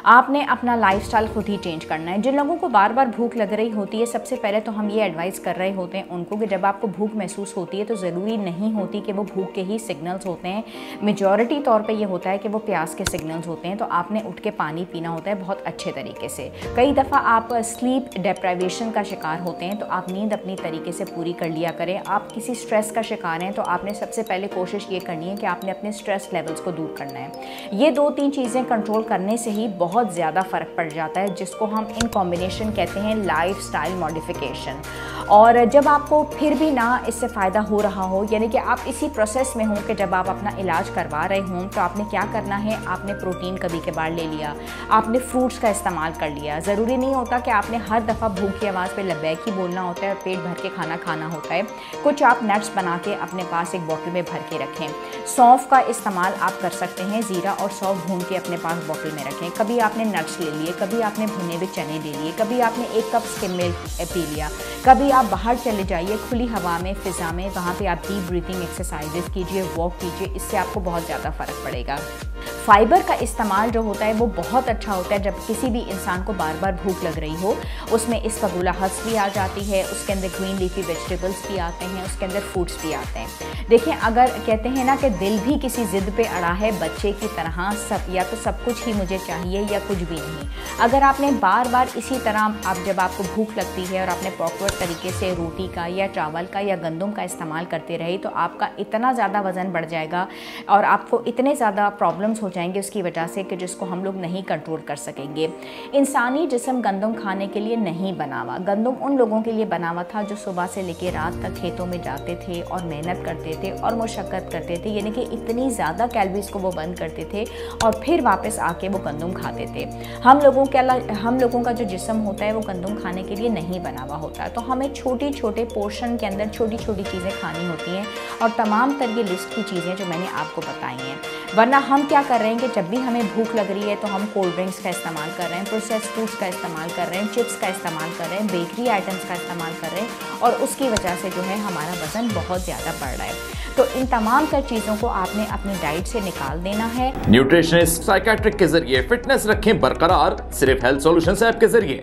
आपने अपना लाइफस्टाइल खुद ही चेंज करना है। जिन लोगों को बार बार भूख लग रही होती है, सबसे पहले तो हम ये एडवाइस कर रहे होते हैं उनको कि जब आपको भूख महसूस होती है तो ज़रूरी नहीं होती कि वो भूख के ही सिग्नल्स होते हैं। मेजॉरिटी तौर पे ये होता है कि वो प्यास के सिग्नल्स होते हैं। तो आपने उठ के पानी पीना होता है बहुत अच्छे तरीके से। कई दफ़ा आप स्लीप डिप्राइवेशन का शिकार होते हैं, तो आप नींद अपनी तरीके से पूरी कर लिया करें। आप किसी स्ट्रेस का शिकार हैं तो आपने सबसे पहले कोशिश ये करनी है कि आपने अपने स्ट्रेस लेवल्स को दूर करना है। ये 2-3 चीज़ें कंट्रोल करने से ही बहुत ज़्यादा फ़र्क पड़ जाता है, जिसको हम इन कॉम्बिनेशन कहते हैं लाइफस्टाइल मॉडिफिकेशन। और जब आपको फिर भी ना इससे फ़ायदा हो रहा हो, यानी कि आप इसी प्रोसेस में हों कि जब आप अपना इलाज करवा रहे हों, तो आपने क्या करना है, आपने प्रोटीन कभी कभार ले लिया, आपने फ्रूट्स का इस्तेमाल कर लिया। ज़रूरी नहीं होता कि आपने हर दफ़ा भूख की आवाज़ पे लबैक ही बोलना होता है और पेट भर के खाना खाना होता है। कुछ आप नट्स बना के अपने पास एक बोतल में भर के रखें। सौंफ का इस्तेमाल आप कर सकते हैं, ज़ीरा और सौंफ भून के अपने पास बोतल में रखें। कभी आपने नट्स ले लिए, कभी आपने भुने हुए चने ले लिए, कभी आपने 1 कप स्किम मिल्क पी लिया। कभी आप बाहर चले जाइए खुली हवा में, फ़िज़ा में, वहाँ पे आप डीप ब्रीथिंग एक्सरसाइजेस कीजिए, वॉक कीजिए, इससे आपको बहुत ज़्यादा फ़र्क पड़ेगा। फाइबर का इस्तेमाल जो होता है वो बहुत अच्छा होता है। जब किसी भी इंसान को बार बार भूख लग रही हो, उसमें इसबगोला हस्स भी आ जाती है, उसके अंदर ग्रीन लीफी वेजिटेबल्स भी आते हैं, उसके अंदर फ्रूट्स भी आते हैं। देखिए, अगर कहते हैं ना कि दिल भी किसी ज़िद पे अड़ा है बच्चे की तरह, सब या तो सब कुछ ही मुझे चाहिए या कुछ भी नहीं। अगर आपने बार बार इसी तरह जब आपको भूख लगती है और आपने प्रॉपर तरीके से रोटी का या चावल का या गंदम का इस्तेमाल करते रहे, तो आपका इतना ज़्यादा वज़न बढ़ जाएगा और आपको इतने ज़्यादा प्रॉब्लम्स हो जाएंगे उसकी वजह से कि जिसको हम लोग नहीं कंट्रोल कर सकेंगे। इंसानी जिस्म गंदम खाने के लिए नहीं बना हुआ। गंदम उन लोगों के लिए बना हुआ था जो सुबह से लेकर रात तक खेतों में जाते थे और मेहनत करते थे और मुशक्क़त करते थे, यानी कि इतनी ज़्यादा कैलोरीज़ को वो बर्न करते थे और फिर वापस आके वो गंदम खाते थे। हम लोगों का जो जिस्म होता है वो गंदम खाने के लिए नहीं बना हुआ होता है। तो हमें छोटे छोटे पोर्शन के अंदर छोटी छोटी चीज़ें खानी होती हैं और तमाम तरह की लिस्ट की चीज़ें जो मैंने आपको बताई हैं। वरना हम क्या कर रहे हैं कि जब भी हमें भूख लग रही है तो हम कोल्ड ड्रिंक्स का इस्तेमाल कर रहे हैं, प्रोसेस्ड फूड्स का इस्तेमाल कर रहे हैं, चिप्स का इस्तेमाल कर रहे हैं, बेकरी आइटम्स का इस्तेमाल कर रहे हैं और उसकी वजह से जो है हमारा वज़न बहुत ज़्यादा बढ़ रहा है। तो इन तमाम तर चीज़ों को आपने अपनी डाइट से निकाल देना है। न्यूट्रिशनिस्ट साइकियाट्रिक के जरिए फिटनेस रखें बरकरार, सिर्फ हेल्थ सॉल्यूशंस ऐप के जरिए।